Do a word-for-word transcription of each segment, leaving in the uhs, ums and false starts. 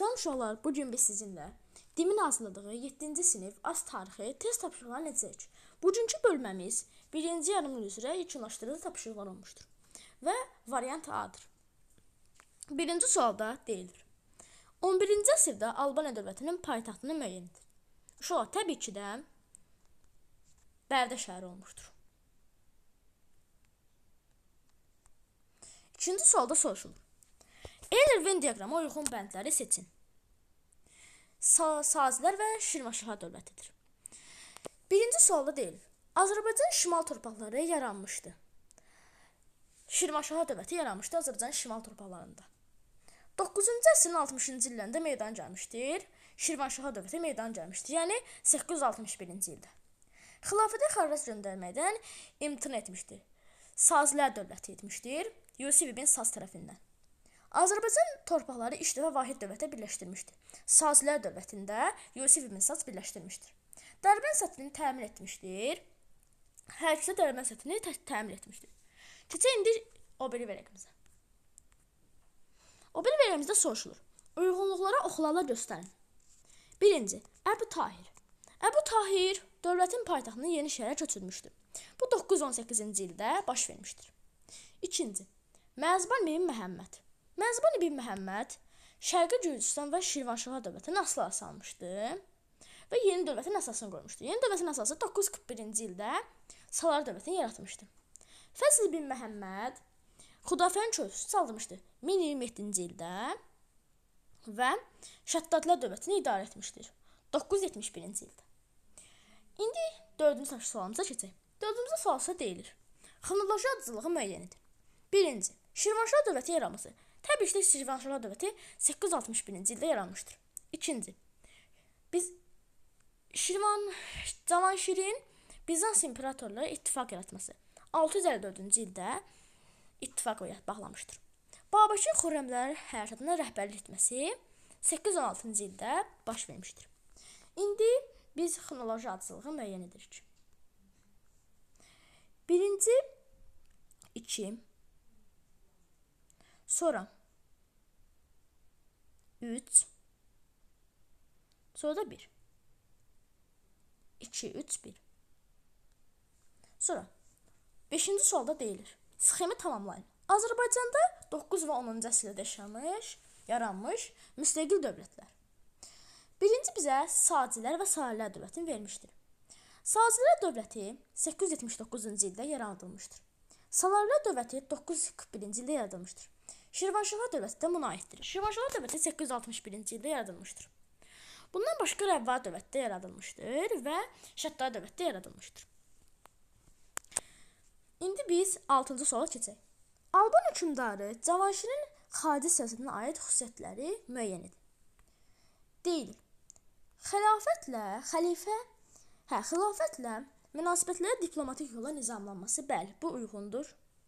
Salam uşaqlar, bugün biz sizinlə Dimin hazırladığı yeddinci sinif az tarixi test tapşırıqlarını edəcəyik. Bugünkü bölməmiz birinci yarım il üzrə yekunlaşdırıcı tapşırıqlar olmuşdur və variant A-dır. Birinci sualda deyilir. on birinci əsrdə Albaniya dövlətinin paytaxtını müəyyən edir. Uşaqlar, təbii ki də Bərdə şəhəri olmuşdur. İkinci sualda soruşulur. Eyler-Venn diaqrama uyğun bəndləri seçin. Sa Sazilər və Şirvanşahlar dövlətidir. Birinci sualda deyilir. Azərbaycan şimal torpaqları yaranmışdı. Şirvanşahlar dövləti yaranmışdı Azərbaycanın şimal torpaqlarında. doqquzuncu əsrin altmışıncı illərində meydana gəlmişdir. Şirvanşahlar dövləti meydana gəlmişdir. Yəni səkkiz yüz altmış birinci ildə. Xilafətə xərac göndərməkdən imtina etmişdir. Sazilər dövləti etmişdir. Yusif ibn Saz tərəfindən. Azərbaycan torpaqları ilk dəfə vahid dövlətə birləşdirmişdir. Sazilər dövlətində Yusif ibn Saz birləşdirmişdir. Dərbənd səthini təmin etmişdir. Hər ikisi Dərbənd səthini təmin etmişdir. Keçək indi o biri vərəqimizə. O biri vərəqimizdə soruşulur. Uyğunluqlara oxularla göstərin. Birinci, Əbu Tahir. Əbu Tahir dövlətin paytaxtını yeni şəhərə köçürmüşdür. Bu doqquz yüz on səkkizinci ildə baş vermişdir. İkinci, Məzban ibn Məhəmməd. Məzban ibn Məhəmməd Şərqi Gürcüstan və Şirvanşahlar dövlətini asıla salmışdı və yeni dövlətin əsasını qoymuşdu. Yeni dövlətin əsası doqquz yüz qırx birinci ildə Salar dövlətini yaratmışdı. Fəzl ibn Məhəmməd Xudafərin körpüsünü saldırmışdı min iyirmi yeddinci ildə və Şəddadlər dövlətini idarə etmişdir doqquz yüz yetmiş birinci ildə. İndi dördüncü sualımıza keçək. Dördüncü sualsa deyilir. Xronoloji ardıcılığı müəyyən edin. Birinci, Şirvanşahlar dövləti yaranması. Təbii ki, Şirvanşahlar dövləti səkkiz yüz altmış birinci ildə yaranmışdır. İkinci, biz Şirvan Cavanşirin Bizans imperatorları ittifaq yaratması. altı yüz əlli dördüncü ildə ittifaq bağlamışdır. Babəkin Xürrəmlərin həyatına rəhbərlik etməsi səkkiz yüz on altıncı ildə baş vermişdir. İndi biz xronoloji ardıcılığı müəyyən edirik. Birinci, iki, sonra üç, sonra da bir. iki, üç, bir. Sonra beşinci sualda deyilir. Sxemi tamamlayın. Azərbaycanda doqquz və onuncu əsrdə yaşamış, yaranmış müstəqil dövlətlər. Birinci bizə Sacilər və Salilər dövlətini vermişdir. Sacilər dövləti səkkiz yüz yetmiş doqquzuncu ildə yaradılmışdır. Salarilər dövləti doqquz yüz qırx birinci ildə yaradılmışdır. Şirvanşahlar dövləti də buna aiddir. Şirvanşahlar dövləti səkkiz yüz altmış birinci ildə yaradılmışdır. Bundan başqa Rəvva dövləti də yaradılmışdır və Şəddad dövləti də yaradılmışdır. İndi biz altıncı suala keçək. Alban hökmdarı Cavanşirin xarici siyasətinə aid xüsusiyyətləri müəyyən edin. Deyilir. Xilafətlə, xəlifə, hə, xilafətlə münasibətlərə diplomatik yolla nizamlanması, bəli, bu uyğundur.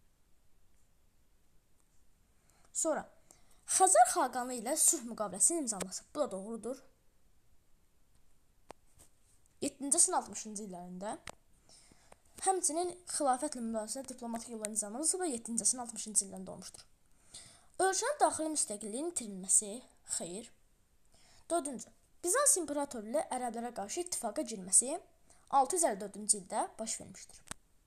Sonra, Xəzər xaqanı ilə sülh müqaviləsinin imzalanması, bu da doğrudur. yeddinci əsrin altmışıncı illərində həmçinin xilafətlə münasibətlərə diplomatik yolla nizamlanması və yeddinci əsrin altmışıncı illərində olmuşdur. Ölkənin daxili müstəqilliyin itirilməsi, xeyr. Dördüncü, Bizans imperatorluğu ilə ərəblərə qarşı ittifaqa girməsi altı yüz əlli dördüncü ildə baş vermişdir.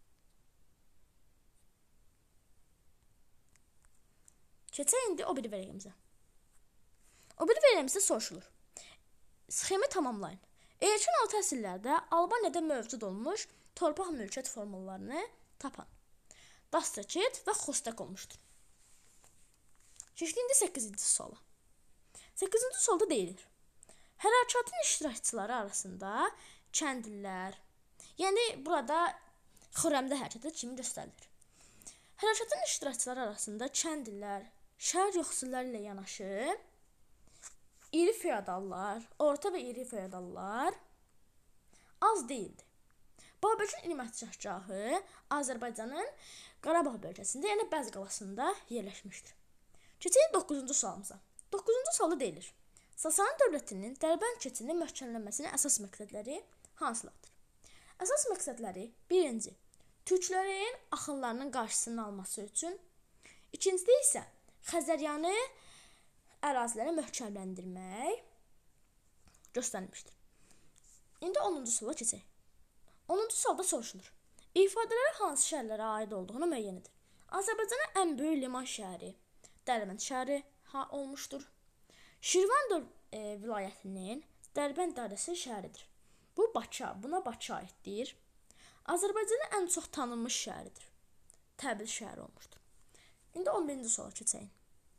Keçək indi o biri vərəqimizə. O biri vərəqimizdə soruşulur. Sxemi tamamlayın. Erkən altı əsrlərdə Albaniyada mövcud olmuş torpaq mülkiyyət formalarını tapan Dastrakit və Xostak olmuşdur. Keçdik indi səkkizinci suala. səkkizinci sualda deyilir. Hərəkatın iştirakçıları arasında kəndlilər, yəni burada Xürrəmdə hərəkatı kimi göstərilir. Hərəkatın iştirakçıları arasında kəndlilər, şəhər yoxsulları ilə yanaşı iri feodallar, orta və iri feodallar az deyildi. Babəkin ilimətkəşgahı Azərbaycanın Qarabağ bölgəsində, yəni Bəz qalasında yerləşmişdir. Keçək doqquzuncu sualımıza. doqquzuncu sualda deyilir. Sasani dövlətinin Dərbənd keçidinin möhkəmlənməsinin əsas məqsədləri hansılardır? Əsas məqsədləri birinci, türklərin axınlarının qarşısını alması üçün, ikincisi isə Xəzəryanı əraziləri möhkəmləndirmək göstərilmişdir. İndi onuncu suala keçək. onuncu sualda soruşulur. İfadələrə hansı şəhərlərə aid olduğunu müəyyən edir. Azərbaycanın ən böyük liman şəhəri Dərbənd şəhəri ha olmuşdur. Şirvan e, vilayətinin Dərbənd dairəsi şəhəridir. Bu Bakı, buna Bakı aiddir. Azərbaycanın ən çox tanınmış şəhəridir. Təbriz şəhəri olmuşdur. İndi on birinci suala keçək.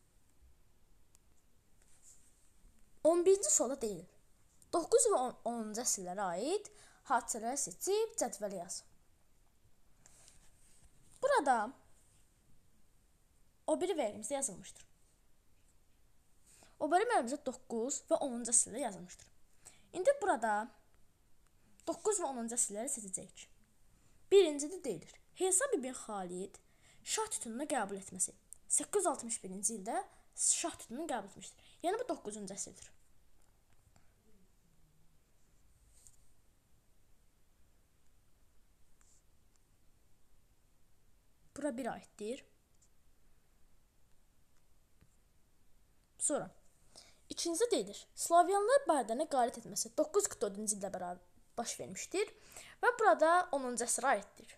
on birinci suala deyilir. doqquz və onuncu əsrlərə aid hadisələri seçib cədvələ yaz. Burada o biri verimizdə yazılmışdır. O biri verimizdə doqquz və onuncu əsrlərdə yazılmışdır. İndi burada doqquz və onuncu əsrləri seçəcəyik. Birincide deyilir. Hesab ibn Xalid şah tütününü qəbul etməsi. səkkiz yüz altmış birinci ildə şah tütününü qəbul etmişdir. Yəni bu doqquzuncu əsrdir. Bura bir aiddir. Sonra ikincisi deyilir. Slavyanlar Bərdəni qalet etməsi doqquz yüz qırx dördüncü ildə bərabər baş vermişdir və burada onuncu əsrə aiddir.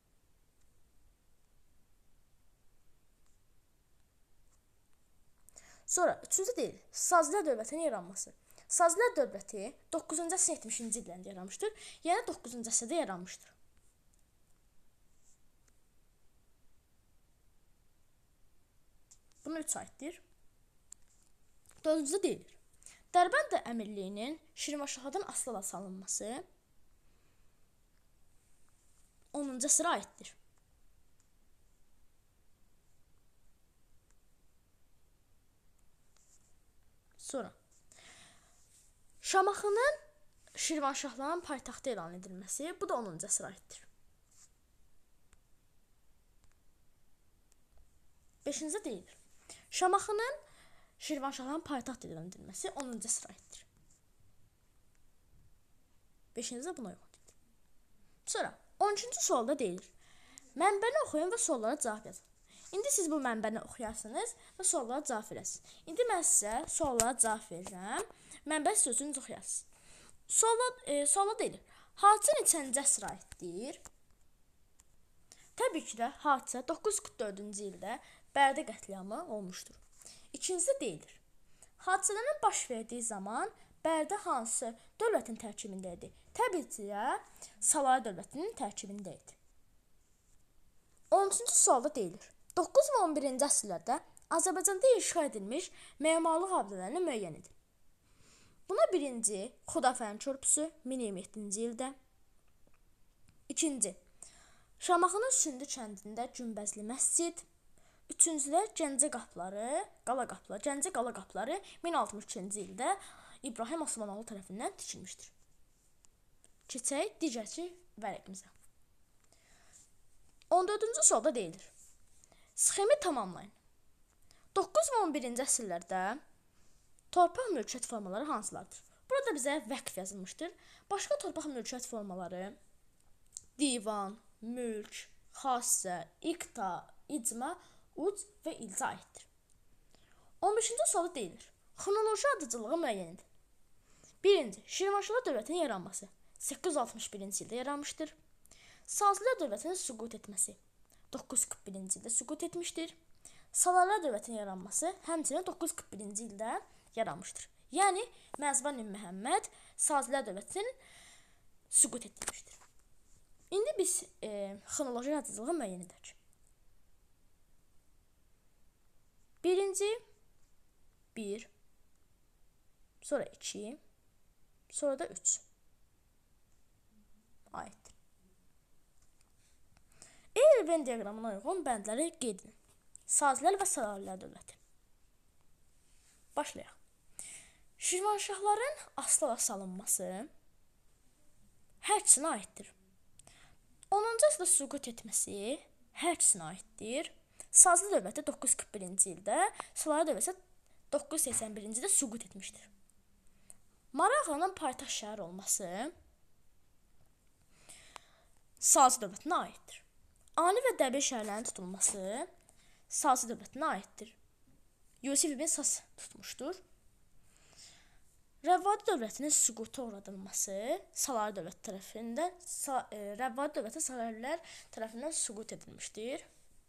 Sonra üçüncü deyilir. Sazilər dövlətinin yaranması. Sazilər dövləti doqquzuncu əsrin yetmişinci illərində yaranmışdır. Yəni doqquzuncu əsrdə yaranmışdır. Buna üç aiddir. Dördüncüdə deyilir. Dərbənd əmirliyinin Şirvanşahdan asıla salınması onuncu əsrə aiddir. Sonra Şamaxının Şirvanşahların paytaxtı elan edilməsi, bu da onuncu əsrə aiddir. beşincisi deyilir. Şamaxının Şirvanşahların paytaxt elan edilməsi onuncu əsrə aiddir. beşincisi buna uyğun deyil. Sonra on üçüncü sualda deyilir. Mənbəni oxuyun və suallara cavab yazın. İndi siz bu mənbəni oxuyarsınız və suallara cavab verəsiniz. İndi mən sizə suallara cavab verirəm. Mənbə sözünüzü oxuyarsınız. Suala, e, suala deyilir. Hadisə neçənci əsrə aiddir? Təbii ki də hadisə doqquz yüz qırx dördüncü ildə Bərdə qətliamı olmuşdur. İkincisi deyilir. Hadisələrin baş verdiyi zaman Bərdə hansı dövlətin tərkibində idi? Təbii ki də Salay dövlətinin tərkibində idi. on üçüncü sualda deyilir. doqquz və on birinci əsrlərdə Azərbaycanda inşa edilmiş memarlıq abidələrini müəyyən edin. Buna birinci Xudafərin körpüsü min iyirmi yeddinci ildə. İkinci Şamaxının Sündü kəndində günbəzli məscid. Üçüncülər Gəncə qapıları, qala qapıları, Gəncə qala qapıları min altmış ikinci ildə İbrahim Osmanoğlu tərəfindən tikilmişdir. Keçək digərki vərəqimizə. on dördüncü sualda deyilir. Sxemi tamamlayın. doqquz və on birinci əsrlərdə torpaq mülkiyyət formaları hansılardır? Burada bizə vəqf yazılmışdır. Başqa torpaq mülkiyyət formaları divan, mülk, xassə, iqta, icma, uc və ilca aiddir. on beşinci sualda deyilir. Xronoloji ardıcılığı müəyyən edin. Birinci Şirvanşahlar dövlətinin yaranması səkkiz yüz altmış birinci ildə yaranmışdır. Sazilər dövlətinin süqut etməsi doqquz yüz qırx birinci ildə süqut etmişdir. Salarlar dövlətinin yaranması həmçinin doqquz yüz qırx birinci ildə yaranmışdır. Yəni Məzban ibn Məhəmməd Sazilər dövlətinin süqut etmişdir. İndi biz e, xronoloji ardıcılığı müəyyən edək. Birinci bir, sonra iki, sonra da üç aiddir. Eğer Venn diaqramına uyğun bəndləri qeyd edin. Sazilər və Salarilər dövləti. Başlayaq. Şirvanşahların asıla salınması hər ikisinə aiddir. onuncu əsrdə süqut etməsi hər ikisinə aiddir. Sazlı dövləti doqquz yüz qırx birinci ildə, Salarilər dövləti doqquz yüz səksən birinci ildə süqut etmişdir. Marağanın paytaxt şəhər olması Sazlı dövlətinə aiddir. Ani və Dəbil şəhərlərinin tutulması Sazlı dövlətinə aiddir. Yusif ibn Sas tutmuşdur. Rəvvadi dövlətinin süquta uğradılması Salari dövləti tərəfindən, e, Rəvvadi dövləti Salarilər tərəfindən süqut edilmişdir.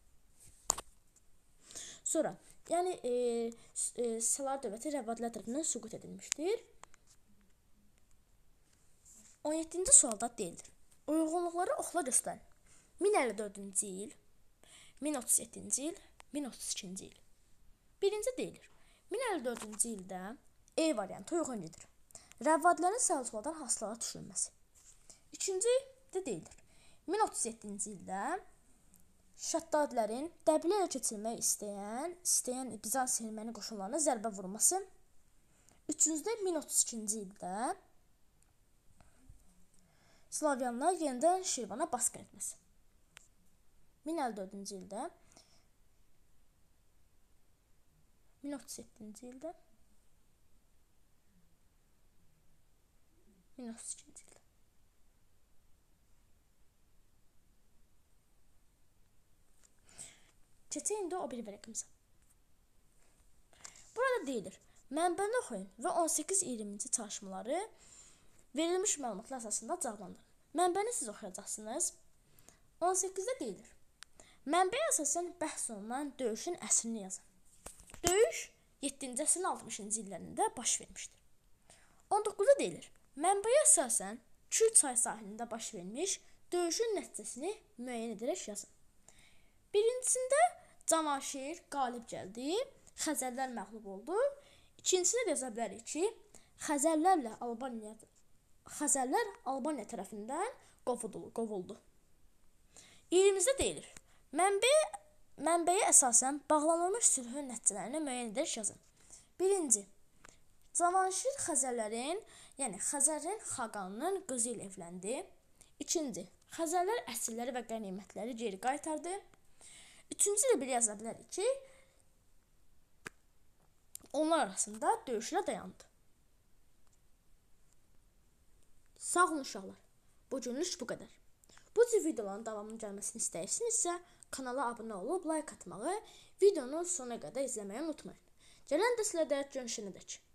Sonra, yəni e, e, Salari dövləti Rəvvadilər tərəfindən süqut edilmişdir. on yeddinci sualda deyilir. Uyğunluqları oxla göstərin. min əlli dördüncü il, min otuz yeddinci il, min otuz ikinci il. Birinci deyilir. min əlli dördüncü ildə E variantı uyğun gedir. Rəvvadilərin Səlcuqlardan hasılara düşülməsi. İkinci də deyilir. min otuz yeddinci ildə Şəddadilərin Dəbilə ilə keçirmək istəyən, istəyən Bizans Erməni qoşunlarına zərbə vurması. Üçüncüdə min otuz ikinci ildə Slavyanlar yenidən Şirvana basqın etməsi. min əlli dördüncü ildə, min otuz yeddinci ildə, min otuz ikinci ildə. Keçək indi o biri vərəqimizə. Burada deyilir, mənbəni oxuyun və on səkkiz iyirminci çalışmaları verilmiş məlumatlar əsasında cavablandırın. Mənbəni siz oxuyacaqsınız. on səkkizdə deyilir, mənbəyə əsasən bəhs olunan döyüşün əsrini yazın. Döyüş yeddinci əsrin altmışıncı illərində baş vermişdir. on doqquzda deyilir, mənbəyə əsasən Kür çay sahilində baş vermiş döyüşün nəticəsini müəyyən edərək yazın. Birincisində Cavanşir qalib gəldi, Xəzərlər məğlub oldu. İkincisində də yaza bilərik ki, Xəzərlərlə Albaniya Xəzərlər Albaniya tərəfindən qovuldu. iyirmicdə deyilir, mənbəyə, mənbəyə əsasən bağlanılmış sülhün nəticələrini müəyyən edərək yazın. Birinci, Cavanşir Xəzərlərin, yəni Xəzərin xaqanının qızı ilə evləndi. İkinci, Xəzərlər əsirləri və qənimətləri geri qaytardı. Üçüncü ilə bir yaza bilərik ki, onlar arasında döyüşlər dayandı. Sağ olun uşaqlar. Bu günlük bu qədər. Bu cür videoların davamının gəlməsini istəyirsinizsə, kanala abunə olub like atmağı, videonu sona qədər izləməyi unutmayın. Gələn dərslərdə görüşənədək.